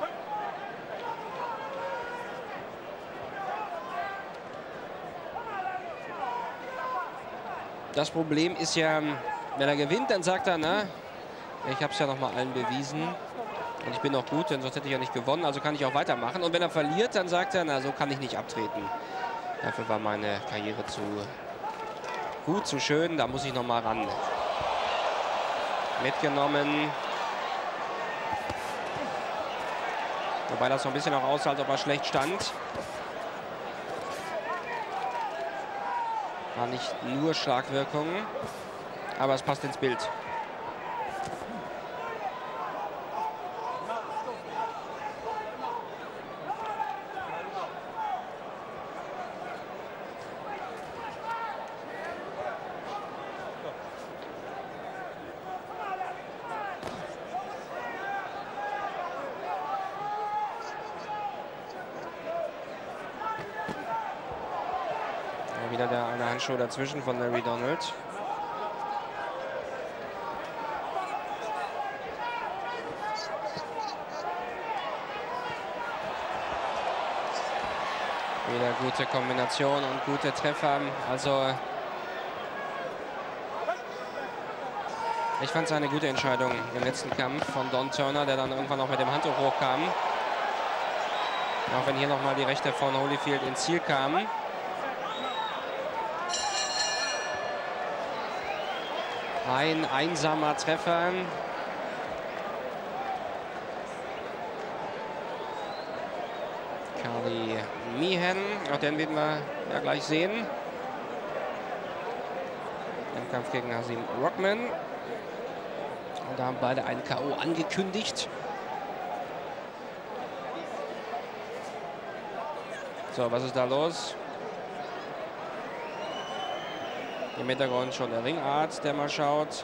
Das Problem ist ja, wenn er gewinnt, dann sagt er, na, ich habe es ja noch mal allen bewiesen. Und ich bin auch gut, denn sonst hätte ich ja nicht gewonnen, also kann ich auch weitermachen. Und wenn er verliert, dann sagt er, na, so kann ich nicht abtreten. Dafür war meine Karriere zu gut, zu schön, da muss ich noch mal ran. Mitgenommen. Wobei das so ein bisschen auch aussah, als ob er schlecht stand. War nicht nur Schlagwirkung, aber es passt ins Bild. Ja, wieder der eine Handschuh dazwischen von Larry Donald. Wieder gute Kombination und gute Treffer. Also ich fand es eine gute Entscheidung im letzten Kampf von Don Turner, der dann irgendwann noch mit dem Handtuch hochkam. Auch wenn hier noch mal die Rechte von Holyfield ins Ziel kamen. Ein einsamer Treffer. Carly Meehan, auch den werden wir ja gleich sehen. Im Kampf gegen Hasim Rockman. Und da haben beide einen K O angekündigt. So, was ist da los? Im Hintergrund schon der Ringarzt, der mal schaut.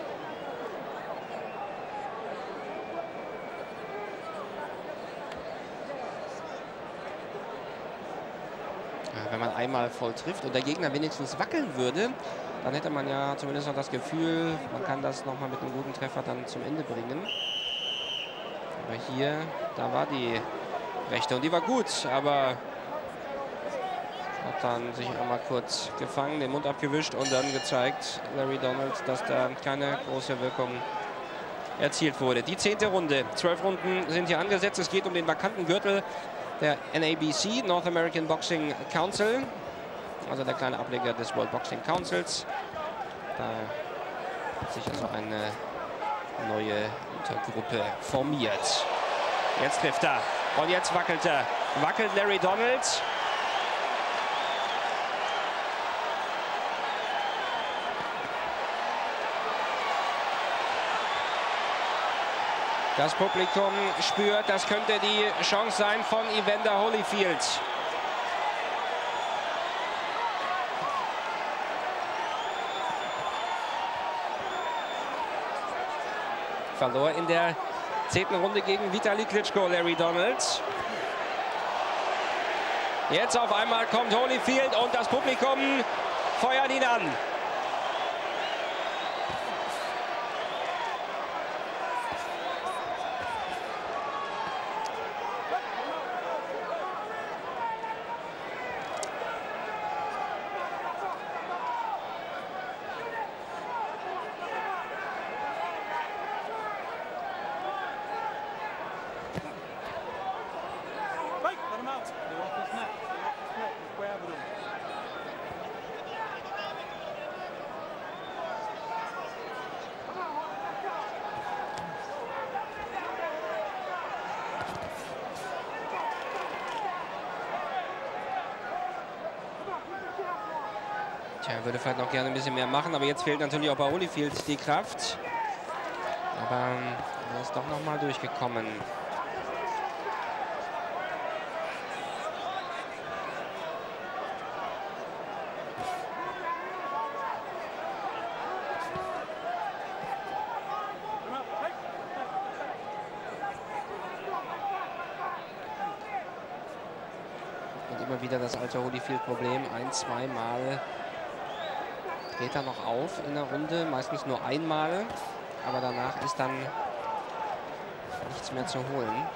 Wenn man einmal voll trifft und der Gegner wenigstens wackeln würde, dann hätte man ja zumindest noch das Gefühl, man kann das noch mal mit einem guten Treffer dann zum Ende bringen. Aber hier, da war die rechte und die war gut, aber hat dann sich einmal kurz gefangen, den Mund abgewischt und dann gezeigt, Larry Donald, dass da keine große Wirkung erzielt wurde. Die zehnte Runde. Zwölf Runden sind hier angesetzt. Es geht um den vakanten Gürtel der N A B C, North American Boxing Council. Also der kleine Ableger des World Boxing Councils. Da hat sich also eine neue Untergruppe formiert. Jetzt trifft er. Und jetzt wackelt er. Wackelt Larry Donald. Das Publikum spürt, das könnte die Chance sein von Evander Holyfield. Verlor in der zehnten Runde gegen Vitali Klitschko, Larry Donald. Jetzt auf einmal kommt Holyfield und das Publikum feuert ihn an. Tja, er würde vielleicht noch gerne ein bisschen mehr machen, aber jetzt fehlt natürlich auch bei Holyfield die Kraft. Aber er ist doch noch mal durchgekommen. Und immer wieder das alte Holyfield-Problem. Ein, zweimal dreht er noch auf in der Runde, meistens nur einmal, aber danach ist dann nichts mehr zu holen.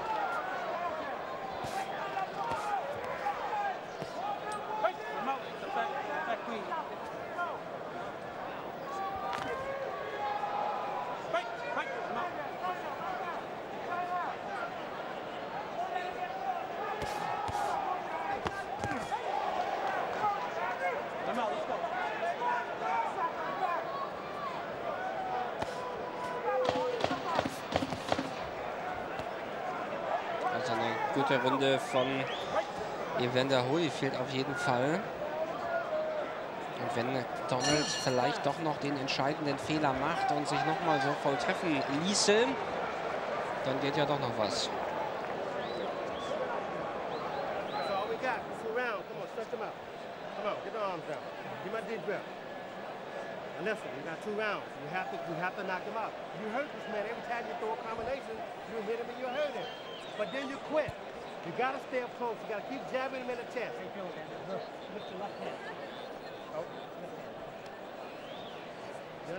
Gute Runde von Evander Holyfield auf jeden Fall. Und wenn Donald vielleicht doch noch den entscheidenden Fehler macht und sich noch mal so voll treffen ließe, dann geht ja doch noch was. Listen, you got two rounds. You have to, you have to knock him out. You hurt this man every time you throw a combination. You hit him and you hurt him. But then you quit. You got to stay up close. You got to keep jabbing him in the chest. Lift your left hand.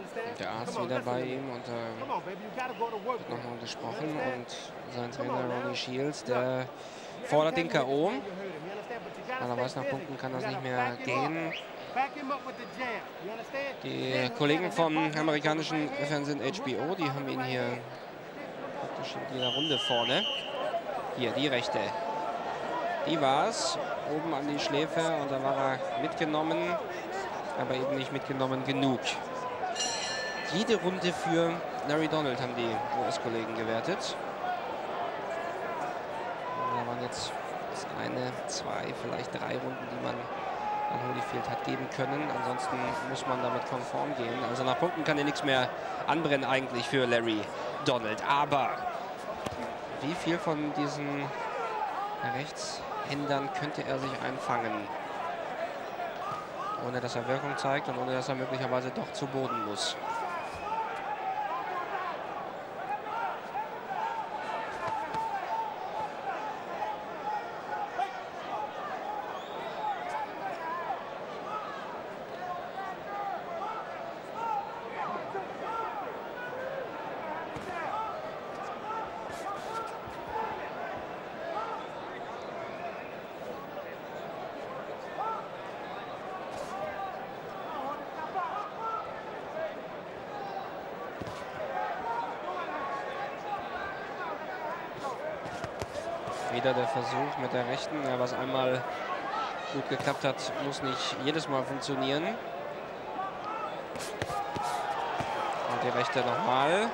Der Arzt wieder bei ihm und äh, wird nochmal gesprochen und sein Trainer Ronnie Shields, der fordert den K O. Weil er weiß, nach Punkten kann das nicht mehr gehen. Die Kollegen vom amerikanischen Fernsehen H B O, die haben ihn hier praktisch in jeder Runde vorne. Hier, die rechte. Die war's. Oben an die Schläfe und da war er mitgenommen, aber eben nicht mitgenommen genug. Jede Runde für Larry Donald haben die U S-Kollegen gewertet. Da waren jetzt eine, zwei, vielleicht drei Runden, die man an Holyfield hat geben können. Ansonsten muss man damit konform gehen. Also nach Punkten kann hier nichts mehr anbrennen eigentlich für Larry Donald. Aber wie viel von diesen Rechtshändern könnte er sich einfangen? Ohne dass er Wirkung zeigt und ohne dass er möglicherweise doch zu Boden muss. Wieder der Versuch mit der rechten. Ja, was einmal gut geklappt hat, muss nicht jedes Mal funktionieren. Und die rechte nochmal.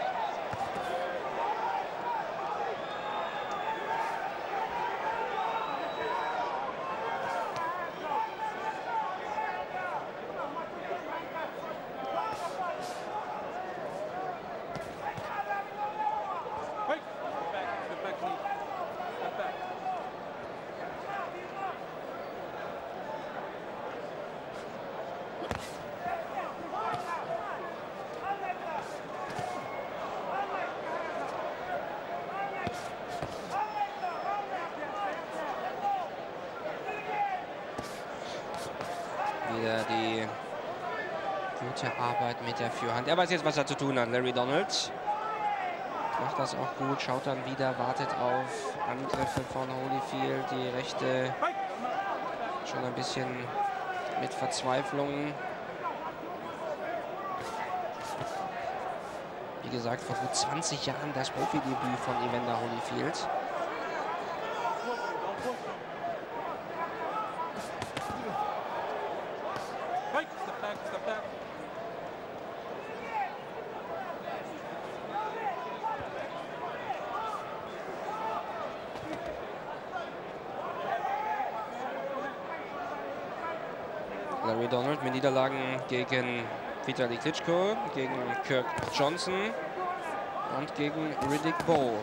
Wieder die gute Arbeit mit der Führhand. Er weiß jetzt, was er zu tun hat, Larry Donald. Macht das auch gut, schaut dann wieder, wartet auf Angriffe von Holyfield. Die rechte schon ein bisschen mit Verzweiflung. Wie gesagt, vor gut zwanzig Jahren das Profidebüt von Evander Holyfield. Larry Donald mit Niederlagen gegen Vitali Klitschko, gegen Kirk Johnson und gegen Riddick Bowe.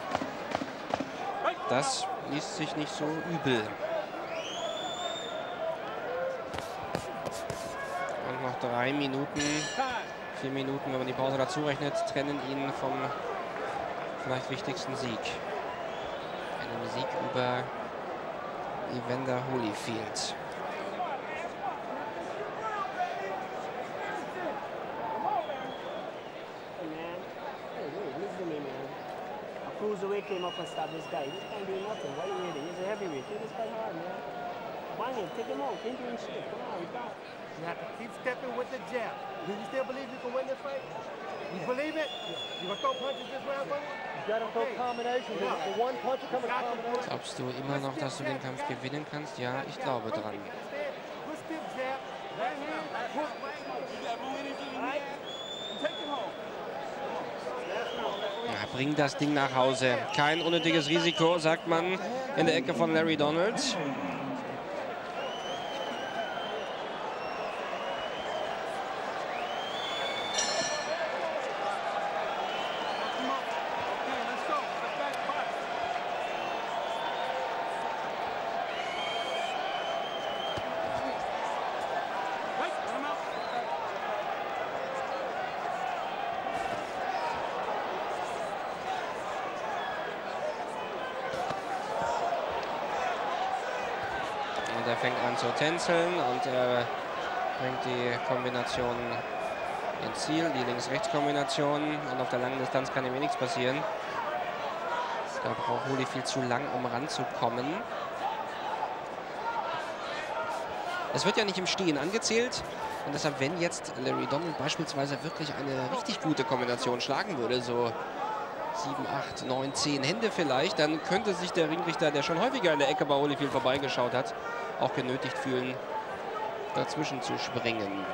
Das liest sich nicht so übel. Und noch drei Minuten, vier Minuten, wenn man die Pause dazu rechnet, trennen ihn vom vielleicht wichtigsten Sieg. Einem Sieg über Evander Holyfield. Cruiserweight came up and stabbed this guy. This guy doing nothing. Why are you waiting? He's a heavyweight. Take this guy hard, man. Bang him. Take him out. Keep doing shit. Come on, we got it. You have to keep stepping with the jab. Do you still believe you can win this fight? You believe it? You gonna throw punches this round, buddy? You gotta throw combinations. The one punch coming combination. Glaubst du immer noch, dass du den Kampf gewinnen kannst? Ja, ich glaube dran. Ja, bring das Ding nach Hause. Kein unnötiges Risiko, sagt man in der Ecke von Larry Donald. Er fängt an zu tänzeln und er bringt die Kombination ins Ziel, die Links-Rechts-Kombination. Und auf der langen Distanz kann ihm eh nichts passieren. Da braucht Holyfield zu lang, um ranzukommen. Es wird ja nicht im Stehen angezählt. Und deshalb, wenn jetzt Larry Donald beispielsweise wirklich eine richtig gute Kombination schlagen würde, so sieben, acht, neun, zehn Hände vielleicht, dann könnte sich der Ringrichter, der schon häufiger in der Ecke bei Holyfield vorbeigeschaut hat, auch genötigt fühlen, dazwischen zu springen.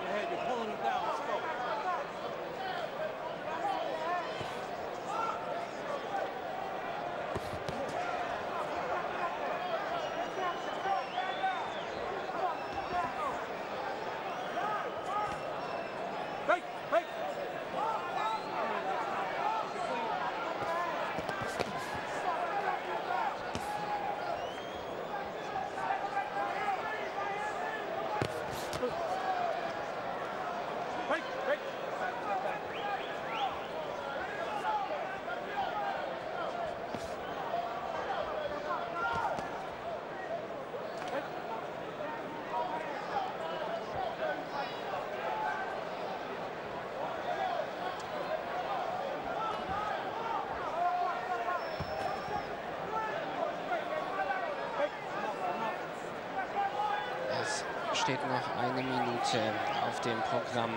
Steht noch eine Minute auf dem Programm.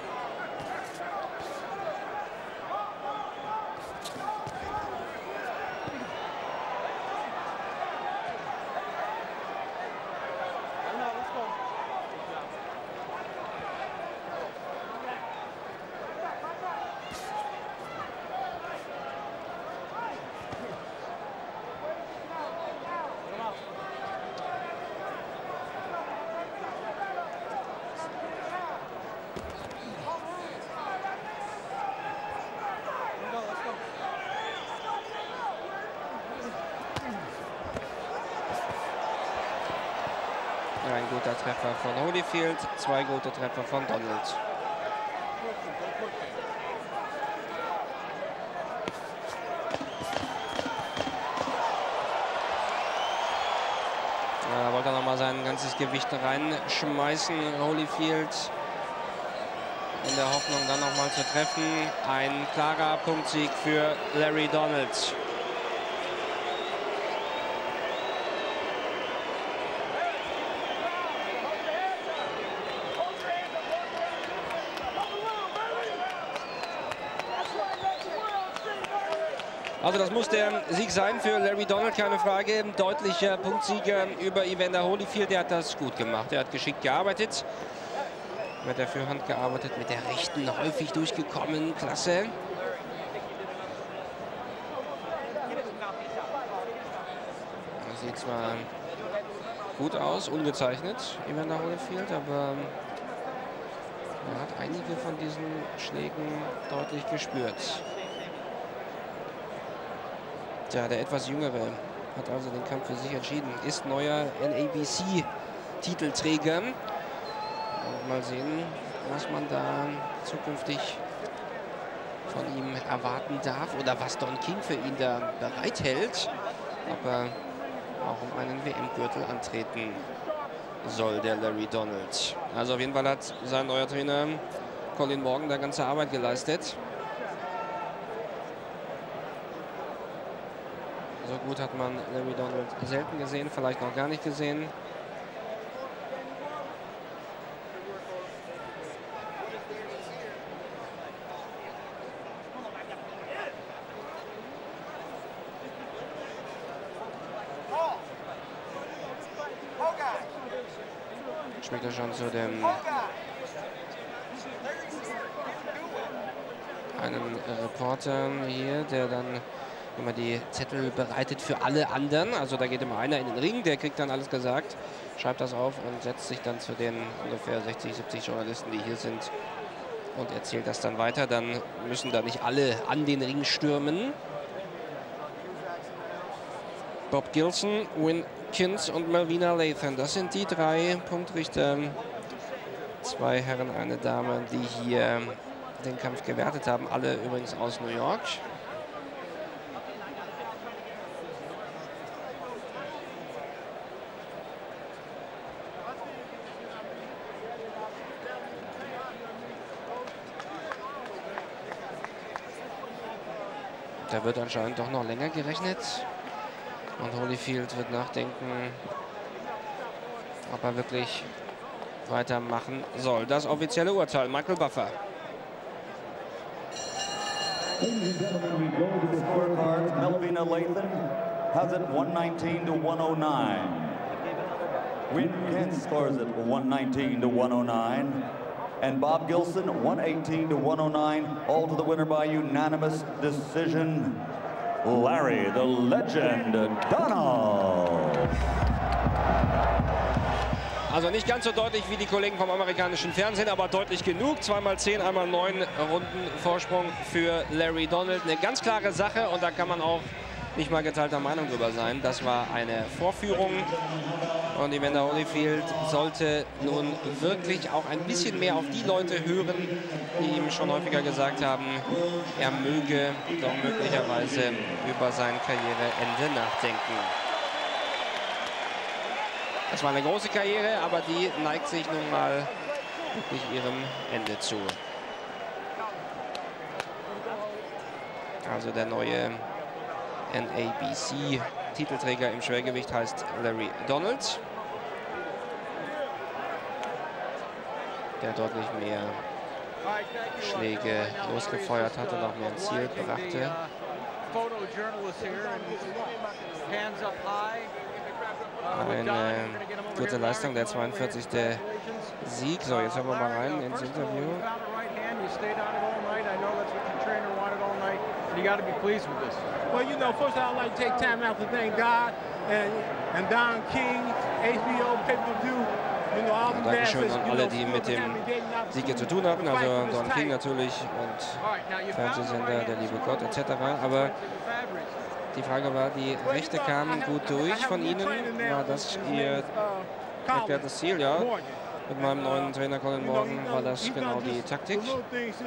Ein guter Treffer von Holyfield, zwei gute Treffer von Donald. Er wollte noch mal sein ganzes Gewicht reinschmeißen, Holyfield, in der Hoffnung dann noch mal zu treffen. Ein klarer Punktsieg für Larry Donald. Also das muss der Sieg sein für Larry Donald, keine Frage. Deutlicher Punktsieger über Evander Holyfield. Der hat das gut gemacht. Er hat geschickt gearbeitet. Mit der Vorhand gearbeitet, mit der rechten häufig durchgekommen. Klasse. Das sieht zwar gut aus, ungezeichnet, Evander Holyfield, aber er hat einige von diesen Schlägen deutlich gespürt. Tja, der etwas Jüngere hat also den Kampf für sich entschieden. Ist neuer N A B C-Titelträger. Mal sehen, was man da zukünftig von ihm erwarten darf oder was Don King für ihn da bereithält. Aber auch um einen W M-Gürtel antreten soll der Larry Donald. Also auf jeden Fall hat sein neuer Trainer Colin Morgan da ganze Arbeit geleistet. So gut hat man Larry Donald selten gesehen, vielleicht noch gar nicht gesehen. Schmeckt er schon zu dem einen Reporter hier, der dann immer die Zettel bereitet für alle anderen. Also da geht immer einer in den Ring, der kriegt dann alles gesagt, schreibt das auf und setzt sich dann zu den ungefähr sechzig, siebzig Journalisten, die hier sind, und erzählt das dann weiter. Dann müssen da nicht alle an den Ring stürmen. Bob Gilson, Win Kins und Melvina Lathan, das sind die drei Punktrichter. Zwei Herren, eine Dame, die hier den Kampf gewertet haben. Alle übrigens aus New York. da wird anscheinend doch noch länger gerechnet. Und Holyfield wird nachdenken, ob er wirklich weitermachen soll. Das offizielle Urteil, Michael Buffer. Scorecard, Melvina Lathan has it one nineteen to one oh nine. Wynn Kent scores it one nineteen to one oh nine. And Bob Gilson one eighteen to one oh nine. All to the winner by unanimous decision. Larry, the legend, Donald. Also nicht ganz so deutlich wie die Kollegen vom amerikanischen Fernsehen, aber deutlich genug. Zweimal zehn, einmal neun Runden Vorsprung für Larry Donald. Eine ganz klare Sache und da kann man auch nicht mal geteilter Meinung drüber sein. Das war eine Vorführung und Evander Holyfield sollte nun wirklich auch ein bisschen mehr auf die Leute hören, die ihm schon häufiger gesagt haben, er möge doch möglicherweise über sein Karriereende nachdenken. Das war eine große Karriere, aber die neigt sich nun mal wirklich ihrem Ende zu. Also der neue N A B C-Titelträger im Schwergewicht heißt Larry Donald, der deutlich mehr Schläge losgefeuert hat und auch mehr ins Ziel brachte. Eine gute Leistung, der zweiundvierzigste Sieg. So, jetzt hören wir mal rein ins Interview. You got to be pleased with this. Well, you know, first I'd like to take time out to thank God and, and Don King, H B O, pay-per-view. Ja, Dankeschön an alle, die mit dem Sieg hier zu tun hatten. Also Don King natürlich und Fernsehsender, der liebe Gott et cetera. Aber die Frage war, die Rechte kamen gut durch von Ihnen. War das Ihr erklärtes Ziel? Ja. Mit meinem neuen Trainer Colin Morgan war das genau die Taktik. Genau,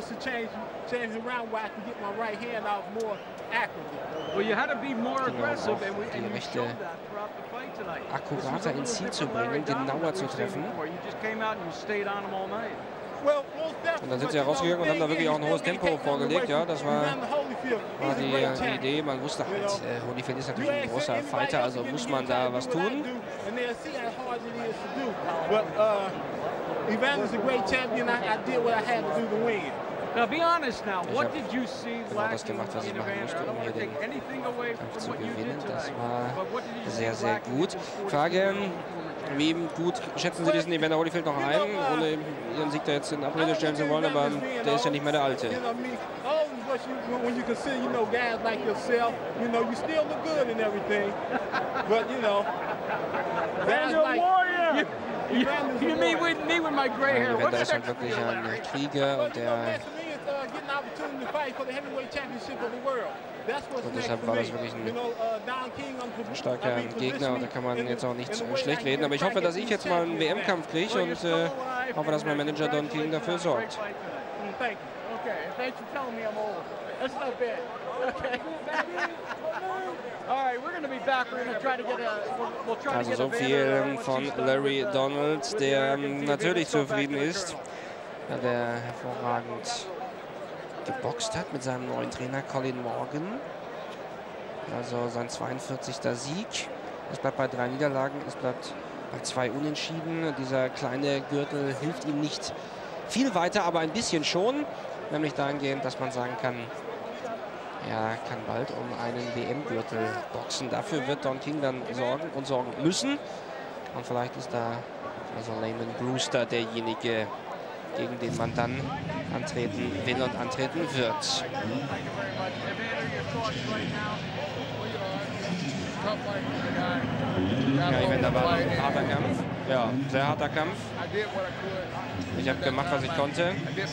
auch die Rechte akkurater ins Ziel zu bringen, genauer zu treffen. Und dann sind sie herausgegangen und haben da wirklich auch ein hohes Tempo vorgelegt. Ja, das war, war die, die Idee. Man wusste halt, äh, Holyfield ist natürlich ein großer Fighter, also muss man da was tun. Evander's a great champion. I, I did what I had to do to win. Now, be honest now. What did you see last year? Das gemacht, was ich machen musste, um hier den Kampf zu gewinnen. Das war sehr, sehr gut. Frage, wie gut schätzen Sie diesen Evander Holyfield noch ein, ohne Ihren Sieg da jetzt in Abrede stellen zu wollen, aber der ist ja nicht mehr der Alte. When you consider, you know, guys like yourself, you know, you still look good and everything, but you know, guys like you. You, you mean with me with my gray hair? Evander ist halt wirklich ein Krieger und der und deshalb war das wirklich ein starker Gegner und da kann man jetzt auch nicht schlecht reden. Aber ich hoffe, dass ich jetzt mal einen W M-Kampf kriege und äh, hoffe, dass mein Manager Don King dafür sorgt. Also so viel von Larry Donald, der natürlich zufrieden ist, der hervorragend geboxt hat mit seinem neuen Trainer Colin Morgan. Also sein zweiundvierzigster Sieg. Es bleibt bei drei Niederlagen, es bleibt bei zwei Unentschieden. Dieser kleine Gürtel hilft ihm nicht viel weiter, aber ein bisschen schon. Nämlich dahingehend, dass man sagen kann, er kann bald um einen W M-Gürtel boxen. Dafür wird Don King dann sorgen und sorgen müssen. Und vielleicht ist da also Lamon Brewster derjenige, gegen den man dann antreten will und antreten wird. Ja, ich finde, da war ein harter Kampf. Ja, sehr harter Kampf. Ich habe gemacht, was ich konnte.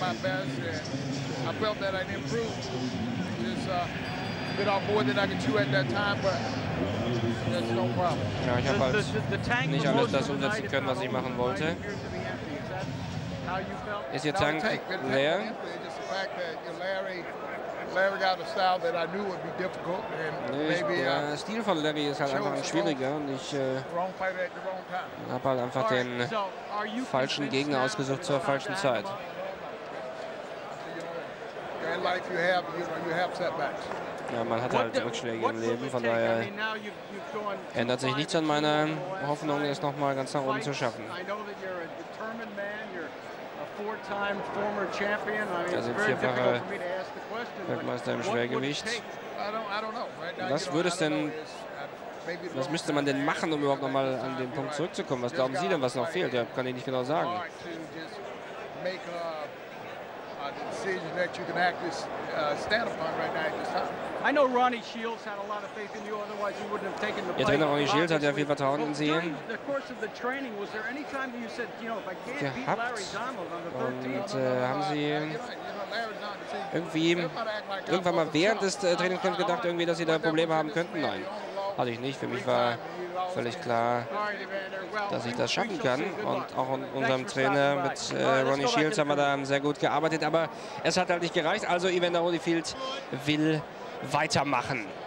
Ja, ich habe halt nicht alles das umsetzen können, was ich machen wollte. Ist Ihr Tank leer? Nee, der Stil von Larry ist halt einfach ein schwieriger und ich äh, habe halt einfach den falschen Gegner ausgesucht zur falschen Zeit. Ja, man hat halt Rückschläge im Leben, von daher ändert sich nichts an meiner Hoffnung, es nochmal ganz nach oben zu schaffen. Er ist vierfacher Weltmeister im Schwergewicht. Was würde es denn, was müsste man denn machen, um überhaupt nochmal an den Punkt zurückzukommen? Was glauben Sie denn, was noch fehlt? Ja, kann ich nicht genau sagen. Ihr Trainer Ronnie Shields hat ja viel Vertrauen in Sie gehabt. Und äh, haben Sie irgendwie irgendwann mal während des äh, Trainingscamps gedacht, irgendwie, dass Sie da Probleme haben könnten? Nein, hatte ich nicht. Für mich war völlig klar, dass ich das schaffen kann. Und auch in unserem Trainer mit äh, Ronnie Shields haben wir da sehr gut gearbeitet. Aber es hat halt nicht gereicht. Also Evander Holyfield will weitermachen.